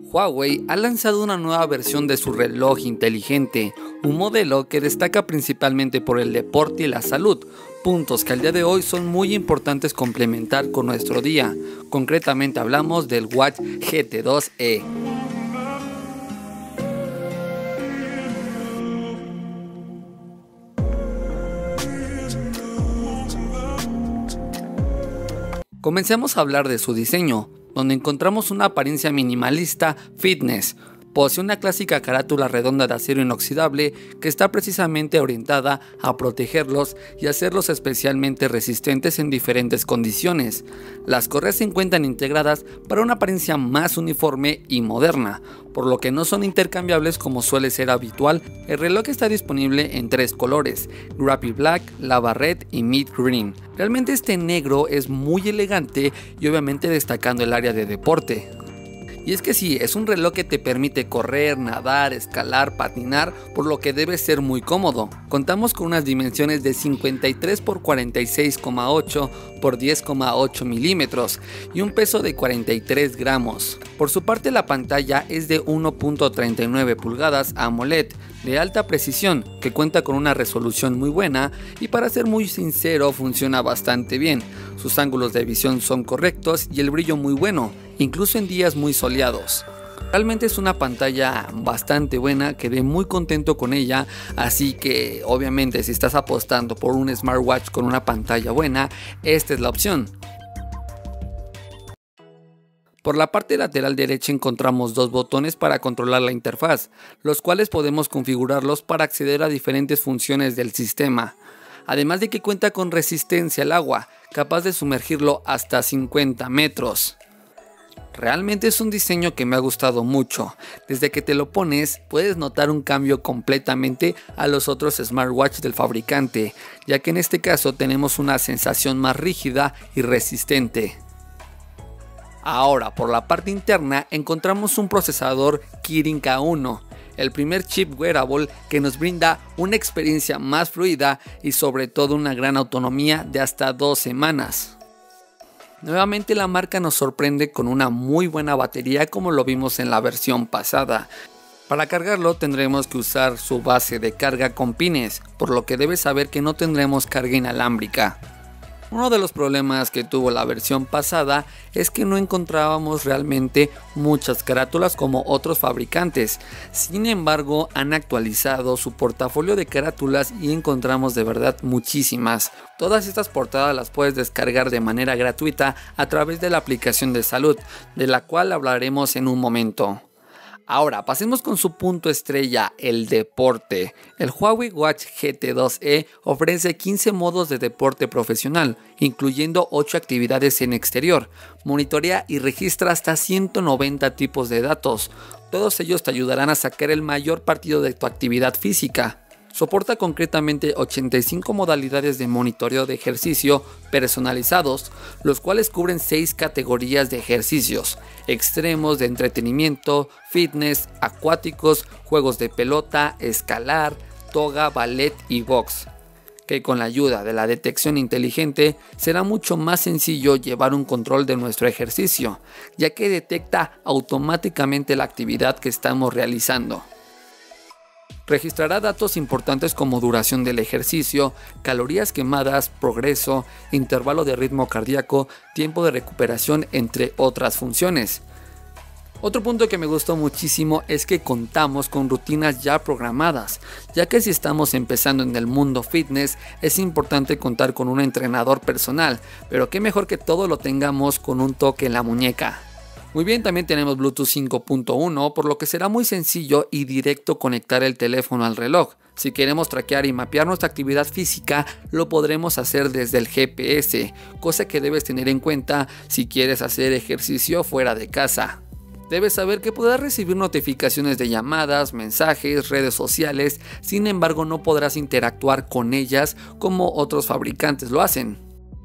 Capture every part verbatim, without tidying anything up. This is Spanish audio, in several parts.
Huawei ha lanzado una nueva versión de su reloj inteligente, un modelo que destaca principalmente por el deporte y la salud, puntos que al día de hoy son muy importantes complementar con nuestro día. Concretamente hablamos del Watch G T dos E. Comencemos a hablar de su diseño, donde encontramos una apariencia minimalista fitness. Posee una clásica carátula redonda de acero inoxidable que está precisamente orientada a protegerlos y hacerlos especialmente resistentes en diferentes condiciones. Las correas se encuentran integradas para una apariencia más uniforme y moderna, por lo que no son intercambiables como suele ser habitual. El reloj está disponible en tres colores: Graphic Black, Lava Red y Mid Green. Realmente este negro es muy elegante y obviamente destacando el área de deporte. Y es que sí, es un reloj que te permite correr, nadar, escalar, patinar, por lo que debe ser muy cómodo. Contamos con unas dimensiones de cincuenta y tres por cuarenta y seis coma ocho por diez coma ocho milímetros y un peso de cuarenta y tres gramos. Por su parte, la pantalla es de uno punto treinta y nueve pulgadas AMOLED de alta precisión, que cuenta con una resolución muy buena y, para ser muy sincero, funciona bastante bien. Sus ángulos de visión son correctos y el brillo muy bueno, incluso en días muy soleados. Realmente es una pantalla bastante buena, quedé muy contento con ella, así que obviamente si estás apostando por un smartwatch con una pantalla buena, esta es la opción. Por la parte lateral derecha encontramos dos botones para controlar la interfaz, los cuales podemos configurarlos para acceder a diferentes funciones del sistema. Además de que cuenta con resistencia al agua, capaz de sumergirlo hasta cincuenta metros. Realmente es un diseño que me ha gustado mucho. Desde que te lo pones puedes notar un cambio completamente a los otros smartwatches del fabricante, ya que en este caso tenemos una sensación más rígida y resistente. Ahora, por la parte interna encontramos un procesador Kirin K uno, el primer chip wearable que nos brinda una experiencia más fluida y sobre todo una gran autonomía de hasta dos semanas. Nuevamente la marca nos sorprende con una muy buena batería, como lo vimos en la versión pasada. Para cargarlo tendremos que usar su base de carga con pines, por lo que debes saber que no tendremos carga inalámbrica. Uno de los problemas que tuvo la versión pasada es que no encontrábamos realmente muchas carátulas como otros fabricantes. Sin embargo, han actualizado su portafolio de carátulas y encontramos de verdad muchísimas. Todas estas portadas las puedes descargar de manera gratuita a través de la aplicación de salud, de la cual hablaremos en un momento. Ahora pasemos con su punto estrella, el deporte. El Huawei Watch G T dos E ofrece quince modos de deporte profesional, incluyendo ocho actividades en exterior. Monitorea y registra hasta ciento noventa tipos de datos. Todos ellos te ayudarán a sacar el mayor partido de tu actividad física. Soporta concretamente ochenta y cinco modalidades de monitoreo de ejercicio personalizados, los cuales cubren seis categorías de ejercicios: extremos, de entretenimiento, fitness, acuáticos, juegos de pelota, escalar, toga, ballet y box. Que con la ayuda de la detección inteligente será mucho más sencillo llevar un control de nuestro ejercicio, ya que detecta automáticamente la actividad que estamos realizando. Registrará datos importantes como duración del ejercicio, calorías quemadas, progreso, intervalo de ritmo cardíaco, tiempo de recuperación, entre otras funciones. Otro punto que me gustó muchísimo es que contamos con rutinas ya programadas, ya que si estamos empezando en el mundo fitness es importante contar con un entrenador personal, pero qué mejor que todo lo tengamos con un toque en la muñeca. Muy bien, también tenemos Bluetooth cinco punto uno, por lo que será muy sencillo y directo conectar el teléfono al reloj. Si queremos traquear y mapear nuestra actividad física, lo podremos hacer desde el G P S, cosa que debes tener en cuenta si quieres hacer ejercicio fuera de casa. Debes saber que podrás recibir notificaciones de llamadas, mensajes, redes sociales, sin embargo no podrás interactuar con ellas como otros fabricantes lo hacen.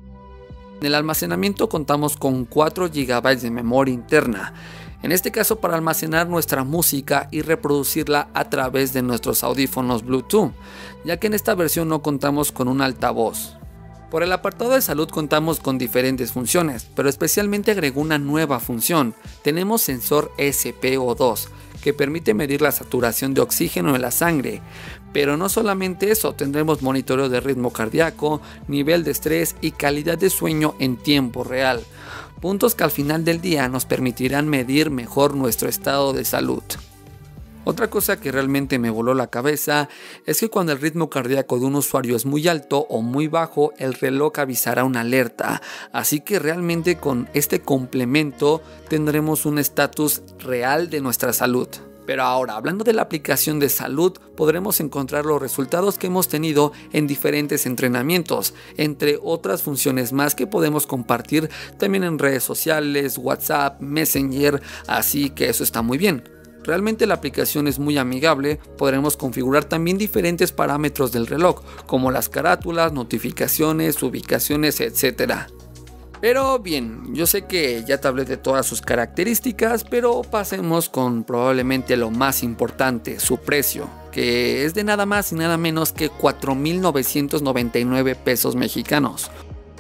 En el almacenamiento contamos con cuatro gigabytes de memoria interna, en este caso para almacenar nuestra música y reproducirla a través de nuestros audífonos Bluetooth, ya que en esta versión no contamos con un altavoz. Por el apartado de salud contamos con diferentes funciones, pero especialmente agregó una nueva función. Tenemos sensor S P O dos, que permite medir la saturación de oxígeno en la sangre. Pero no solamente eso, tendremos monitoreo de ritmo cardíaco, nivel de estrés y calidad de sueño en tiempo real. Puntos que al final del día nos permitirán medir mejor nuestro estado de salud. Otra cosa que realmente me voló la cabeza es que cuando el ritmo cardíaco de un usuario es muy alto o muy bajo, el reloj avisará una alerta. Así que realmente con este complemento tendremos un estatus real de nuestra salud. Pero ahora, hablando de la aplicación de salud, podremos encontrar los resultados que hemos tenido en diferentes entrenamientos, entre otras funciones más que podemos compartir también en redes sociales, WhatsApp, Messenger, así que eso está muy bien. Realmente la aplicación es muy amigable, podremos configurar también diferentes parámetros del reloj, como las carátulas, notificaciones, ubicaciones, etcétera. Pero bien, yo sé que ya te hablé de todas sus características, pero pasemos con probablemente lo más importante, su precio, que es de nada más y nada menos que cuatro mil novecientos noventa y nueve pesos mexicanos.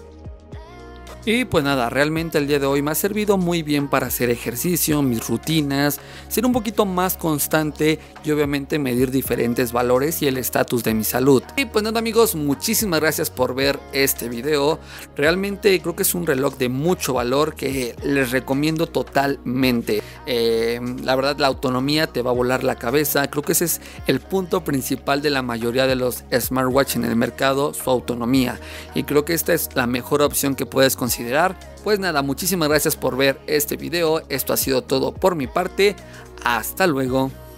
Y pues nada, realmente el día de hoy me ha servido muy bien para hacer ejercicio, mis rutinas, ser un poquito más constante y obviamente medir diferentes valores y el estatus de mi salud. Y pues nada amigos, muchísimas gracias por ver este video. Realmente creo que es un reloj de mucho valor que les recomiendo totalmente. Eh, la verdad, la autonomía te va a volar la cabeza. Creo que ese es el punto principal de la mayoría de los smartwatch en el mercado, su autonomía. Y creo que esta es la mejor opción que puedes considerar. Pues nada, muchísimas gracias por ver este video. Esto ha sido todo por mi parte. Hasta luego.